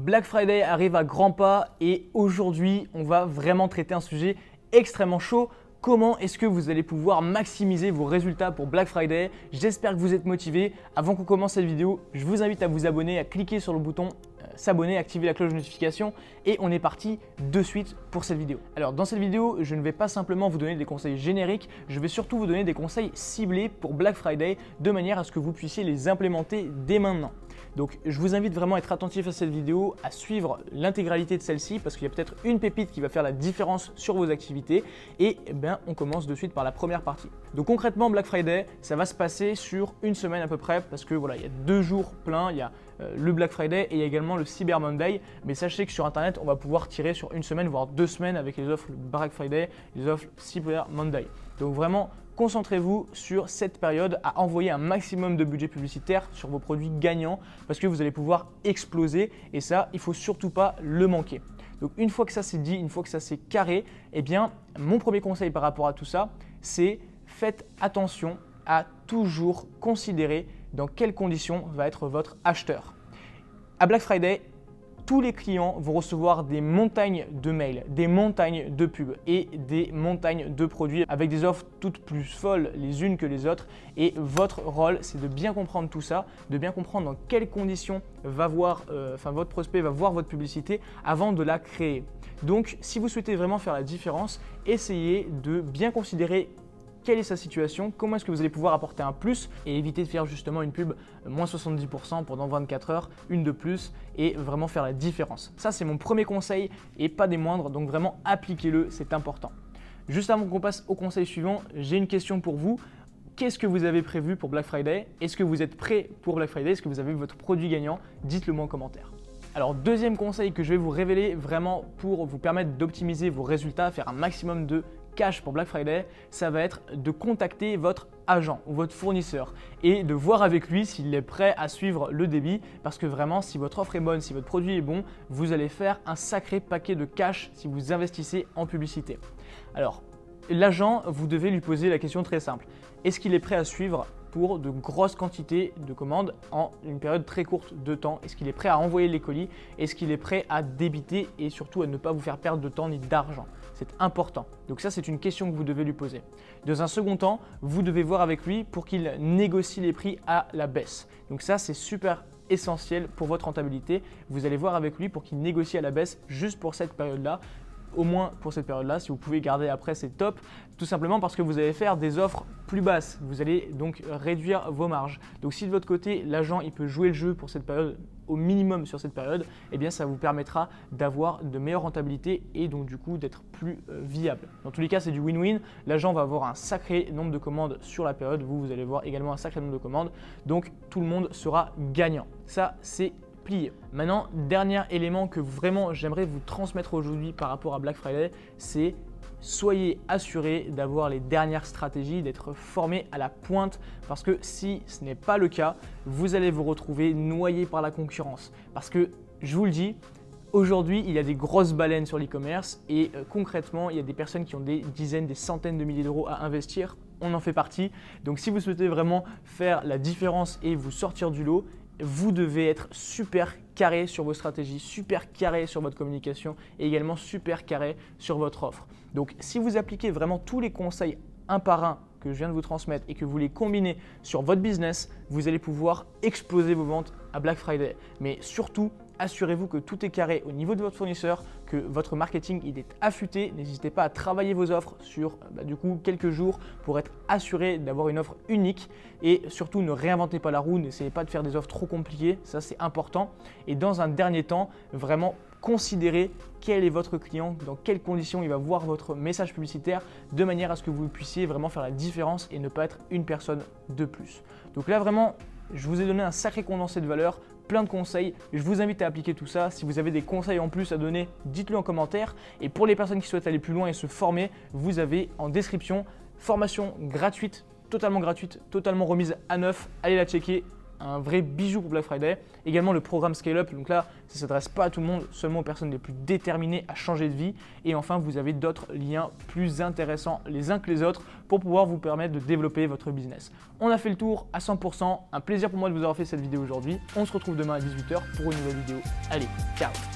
Black Friday arrive à grands pas et aujourd'hui, on va vraiment traiter un sujet extrêmement chaud. Comment est-ce que vous allez pouvoir maximiser vos résultats pour Black Friday? J'espère que vous êtes motivés. Avant qu'on commence cette vidéo, je vous invite à vous abonner, à cliquer sur le bouton s'abonner, activer la cloche de notification et on est parti de suite pour cette vidéo. Alors dans cette vidéo, je ne vais pas simplement vous donner des conseils génériques, je vais surtout vous donner des conseils ciblés pour Black Friday de manière à ce que vous puissiez les implémenter dès maintenant. Donc je vous invite vraiment à être attentif à cette vidéo, à suivre l'intégralité de celle-ci parce qu'il y a peut-être une pépite qui va faire la différence sur vos activités et on commence de suite par la première partie. Donc concrètement Black Friday, ça va se passer sur une semaine à peu près parce que voilà, il y a 2 jours pleins, il y a le Black Friday et il y a également le Cyber Monday, mais sachez que sur internet on va pouvoir tirer sur une semaine voire 2 semaines avec les offres Black Friday, les offres Cyber Monday. Donc vraiment concentrez-vous sur cette période à envoyer un maximum de budget publicitaire sur vos produits gagnants parce que vous allez pouvoir exploser et ça, il ne faut surtout pas le manquer. Donc une fois que ça c'est dit, une fois que ça c'est carré, mon premier conseil par rapport à tout ça, c'est faites attention à toujours considérer dans quelles conditions va être votre acheteur. À Black Friday, tous les clients vont recevoir des montagnes de mails, des montagnes de pubs et des montagnes de produits avec des offres toutes plus folles les unes que les autres. Et votre rôle, c'est de bien comprendre tout ça, de bien comprendre dans quelles conditions votre prospect va voir votre publicité avant de la créer. Donc, si vous souhaitez vraiment faire la différence, essayez de bien considérer quelle est sa situation, comment est-ce que vous allez pouvoir apporter un plus et éviter de faire justement une pub moins 70% pendant 24 heures, une de plus et vraiment faire la différence. Ça, c'est mon premier conseil et pas des moindres, donc vraiment appliquez-le, c'est important. Juste avant qu'on passe au conseil suivant, j'ai une question pour vous. Qu'est-ce que vous avez prévu pour Black Friday? Est-ce que vous êtes prêt pour Black Friday? Est-ce que vous avez votre produit gagnant? Dites-le moi en commentaire. Alors deuxième conseil que je vais vous révéler vraiment pour vous permettre d'optimiser vos résultats, faire un maximum de cash pour Black Friday, ça va être de contacter votre agent ou votre fournisseur et de voir avec lui s'il est prêt à suivre le débit parce que vraiment si votre offre est bonne, si votre produit est bon, vous allez faire un sacré paquet de cash si vous investissez en publicité. Alors l'agent, vous devez lui poser la question très simple. Est-ce qu'il est prêt à suivre pour de grosses quantités de commandes en une période très courte de temps? Est-ce qu'il est prêt à envoyer les colis? Est-ce qu'il est prêt à débiter et surtout à ne pas vous faire perdre de temps ni d'argent? C'est important. Donc ça, c'est une question que vous devez lui poser. Dans un second temps, vous devez voir avec lui pour qu'il négocie les prix à la baisse. Donc ça, c'est super essentiel pour votre rentabilité. Vous allez voir avec lui pour qu'il négocie à la baisse juste pour cette période-là. Au moins pour cette période-là, si vous pouvez garder après, c'est top. Tout simplement parce que vous allez faire des offres plus basses. Vous allez donc réduire vos marges. Donc si de votre côté, l'agent il peut jouer le jeu pour cette période au minimum sur cette période, ça vous permettra d'avoir de meilleures rentabilités et donc du coup d'être plus viable. Dans tous les cas, c'est du win-win. L'agent va avoir un sacré nombre de commandes sur la période. Vous allez voir également un sacré nombre de commandes. Donc tout le monde sera gagnant. Ça, c'est plié. Maintenant, dernier élément que vraiment j'aimerais vous transmettre aujourd'hui par rapport à Black Friday, c'est soyez assurés d'avoir les dernières stratégies, d'être formés à la pointe parce que si ce n'est pas le cas, vous allez vous retrouver noyé par la concurrence. Parce que je vous le dis, aujourd'hui, il y a des grosses baleines sur l'e-commerce et concrètement, il y a des personnes qui ont des dizaines, des centaines de milliers d'euros à investir. On en fait partie. Donc si vous souhaitez vraiment faire la différence et vous sortir du lot, vous devez être super carré sur vos stratégies, super carré sur votre communication et également super carré sur votre offre. Donc si vous appliquez vraiment tous les conseils un par un que je viens de vous transmettre et que vous les combinez sur votre business, vous allez pouvoir exploser vos ventes à Black Friday. Mais surtout, assurez-vous que tout est carré au niveau de votre fournisseur, que votre marketing il est affûté. N'hésitez pas à travailler vos offres sur quelques jours pour être assuré d'avoir une offre unique et surtout ne réinventez pas la roue, n'essayez pas de faire des offres trop compliquées, ça c'est important. Et dans un dernier temps, vraiment considérez quel est votre client, dans quelles conditions il va voir votre message publicitaire de manière à ce que vous puissiez vraiment faire la différence et ne pas être une personne de plus. Donc là vraiment, je vous ai donné un sacré condensé de valeur, plein de conseils. Je vous invite à appliquer tout ça. Si vous avez des conseils en plus à donner, dites-le en commentaire. Et pour les personnes qui souhaitent aller plus loin et se former, vous avez en description formation gratuite, totalement remise à neuf. Allez la checker. un vrai bijou pour Black Friday. Également le programme Scale Up, donc là ça ne s'adresse pas à tout le monde, seulement aux personnes les plus déterminées à changer de vie. Et enfin vous avez d'autres liens plus intéressants les uns que les autres pour pouvoir vous permettre de développer votre business. On a fait le tour à 100%, un plaisir pour moi de vous avoir fait cette vidéo aujourd'hui. On se retrouve demain à 18 h pour une nouvelle vidéo. Allez, ciao!